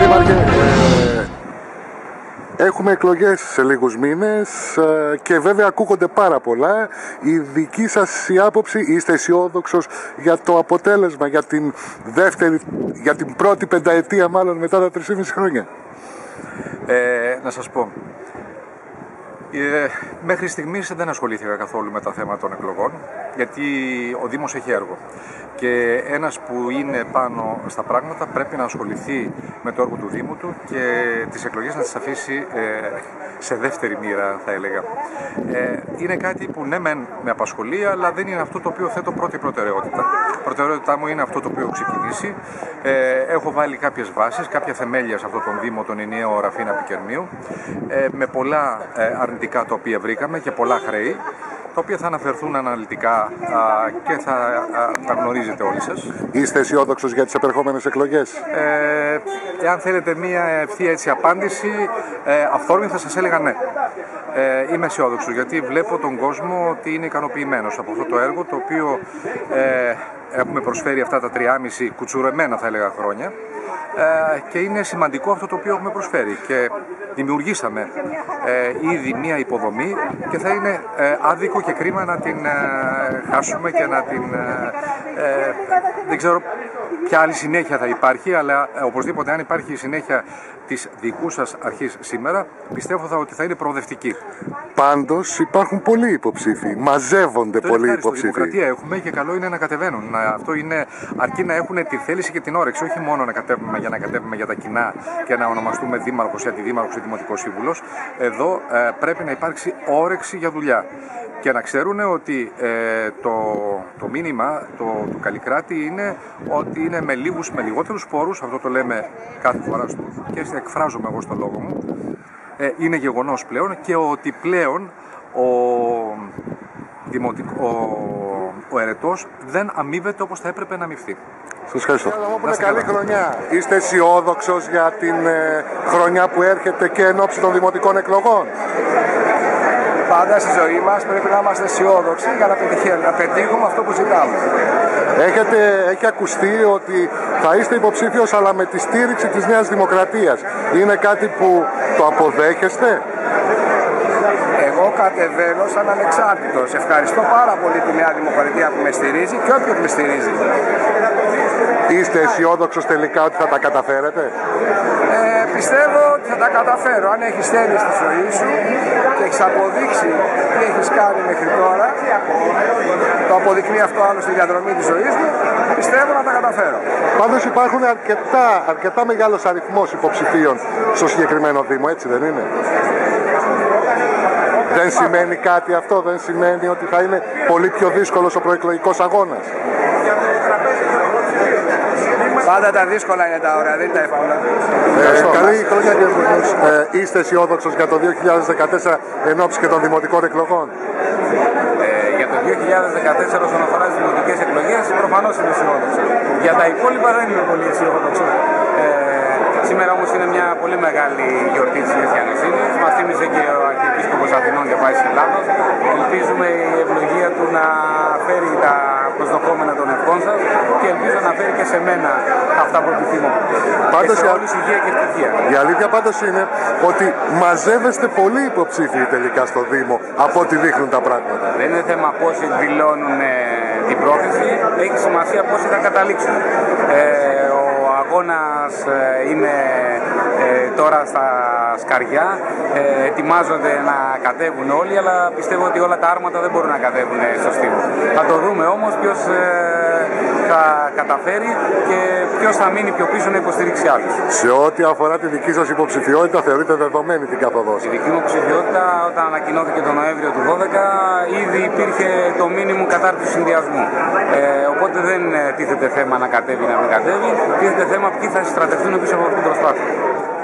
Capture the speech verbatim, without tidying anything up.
Δήμαρχε, ε, έχουμε εκλογές σε λίγους μήνες ε, και βέβαια ακούγονται πάρα πολλά. Η δική σας η άποψη, είστε αισιόδοξος για το αποτέλεσμα, για την δεύτερη, για την πρώτη πενταετία μάλλον μετά τα τρία και μισό χρόνια? Ε, να σας πω, ε, μέχρι στιγμής δεν ασχολήθηκα καθόλου με τα θέματα των εκλογών, γιατί ο Δήμος έχει έργο. Και ένας που είναι πάνω στα πράγματα πρέπει να ασχοληθεί με το έργο του Δήμου του και τις εκλογές να τις αφήσει ε, σε δεύτερη μοίρα, θα έλεγα. Ε, είναι κάτι που ναι μεν με απασχολεί, αλλά δεν είναι αυτό το οποίο θέτω πρώτη προτεραιότητα. Η προτεραιότητά μου είναι αυτό το οποίο έχω ξεκινήσει. Ε, έχω βάλει κάποιες βάσεις, κάποια θεμέλια σε αυτόν τον Δήμο, τον ενιαίο Ραφίνα Πικερμείου, ε, με πολλά ε, αρνητικά τα οποία βρήκαμε και πολλά χρέη, τα οποία θα αναφερθούν αναλυτικά α, και θα α, τα γνωρίζετε όλοι σας. Είστε αισιόδοξος για τις επερχόμενες εκλογές? Ε, εάν θέλετε μία ευθεία έτσι απάντηση, ε, αυθόρμητα θα σας έλεγα ναι. Ε, είμαι αισιόδοξος γιατί βλέπω τον κόσμο ότι είναι ικανοποιημένος από αυτό το έργο, το οποίο ε, έχουμε προσφέρει αυτά τα τριάμιση κουτσουρεμένα, θα έλεγα, χρόνια. Ε, και είναι σημαντικό αυτό το οποίο έχουμε προσφέρει και δημιουργήσαμε ε, ήδη μία υποδομή και θα είναι ε, άδικο και κρίμα να την ε, χάσουμε και να την ε, ε, δεν ξέρω ποια άλλη συνέχεια θα υπάρχει, αλλά ε, οπωσδήποτε αν υπάρχει η συνέχεια της δικού σας αρχής σήμερα, πιστεύω θα, ότι θα είναι προοδευτική. Πάντως υπάρχουν πολλοί υποψήφοι, μαζεύονται το πολλοί υποψήφοι. Δημοκρατία έχουμε και καλό είναι να κατεβαίνουν. Αυτό είναι, αρκεί να έχουν τη θέληση και την όρεξη, όχι μόνο να κατέβουμε για να κατέβουμε για τα κοινά και να ονομαστούμε δήμαρχος ή αντιδήμαρχος ή δημοτικός σύμβουλος. Εδώ ε, πρέπει να υπάρξει όρεξη για δουλειά. Και να ξέρουν ότι ε, το, το μήνυμα το, του Καλλικράτη είναι ότι είναι με λίγους, με λιγότερους πόρους, αυτό το λέμε κάθε φορά στο, και εκφράζομαι εγώ στο λόγο μου, ε, είναι γεγονός πλέον, και ότι πλέον ο, δημοτικ, ο, ο ερετός δεν αμείβεται όπως θα έπρεπε να αμοιβθεί. Σας ευχαριστώ. Να είστε καλή χρονιά. Είστε αισιόδοξος για την ε, χρονιά που έρχεται και εν ώψη των δημοτικών εκλογών? Πάντα στη ζωή μας πρέπει να είμαστε αισιόδοξοι για να, να πετύχουμε αυτό που ζητάμε. Έχετε, έχει ακουστεί ότι θα είστε υποψήφιος, αλλά με τη στήριξη της Νέας Δημοκρατίας. Είναι κάτι που το αποδέχεστε? Εγώ κατεβαίνω σαν ανεξάρτητος. Ευχαριστώ πάρα πολύ τη Νέα Δημοκρατία που με στηρίζει και όποιον με στηρίζει. Είστε αισιόδοξος τελικά ότι θα τα καταφέρετε? Ε, πιστεύω ότι θα τα καταφέρω. Αν έχεις θέλει στη ζωή σου και έχεις αποδείξει τι έχεις κάνει μέχρι τώρα, το αποδεικνύει αυτό άλλο στη διαδρομή της ζωής μου, πιστεύω να τα καταφέρω. Πάντως υπάρχουν αρκετά, αρκετά μεγάλος αριθμός υποψηφίων στο συγκεκριμένο Δήμο, έτσι δεν είναι? Δεν σημαίνει κάτι αυτό, δεν σημαίνει ότι θα είναι πολύ πιο δύσκολος ο προεκλογικός αγώνας? Πάντα τα δύσκολα είναι τα ωραία, δεν είναι τα εύκολα. Ε, καλή χρονιά, κύριε Υπουργός. Ε, είστε αισιόδοξος για το δύο χιλιάδες δεκατέσσερα εν ώψη και των δημοτικών εκλογών? Ε, για το δύο χιλιάδες δεκατέσσερα όσον αφορά τις δημοτικές εκλογές, προφανώς είμαι αισιόδοξος. Για τα υπόλοιπα δεν είμαι πολύ αισιόδοξος. Ε, σήμερα όμως είναι μια πολύ μεγάλη γιορτή της Αγίας Ιαννοσύνης. Μας θύμισε και ο Αρχιεπίσκοπος Αθηνών για Πάσης Ελλάδος. Ελπίζουμε η ευλογία του να φέρει τα προσδοκόμενα των ευχών σας και ελπίζω να φέρει και σε μένα αυτά που επιθυμώ. Πάντως, και σε όλους υγεία και ευτυχία. Η αλήθεια πάντως είναι ότι μαζεύεστε πολλοί υποψήφοι τελικά στο Δήμο από ό,τι δείχνουν τα πράγματα. Δεν είναι θέμα πόσοι δηλώνουν ε, την πρόθεση, έχει σημασία πόσοι θα καταλήξουν. Ε, ο αγώνας ε, είναι ε, τώρα στα σκαριά, ε, ετοιμάζονται να κατέβουν όλοι, αλλά πιστεύω ότι όλα τα άρματα δεν μπορούν να κατέβουν στο στίβο. Θα το δούμε όμως ποιος ε, θα καταφέρει και ποιος θα μείνει πιο πίσω να υποστηρίξει άλλους. Σε ό,τι αφορά τη δική σας υποψηφιότητα, θεωρείτε δεδομένη την καθοδός? Η δική μου υποψηφιότητα, όταν ανακοινώθηκε τον Νοέμβριο του δύο χιλιάδες δώδεκα, ήδη υπήρχε το μήνυμο κατά του συνδυασμού. Ε, οπότε δεν τίθεται θέμα να κατέβει ή να μην κατέβει, τίθεται θέμα ποιοι θα στρατευτούν πίσω από αυτή την προσπάθεια.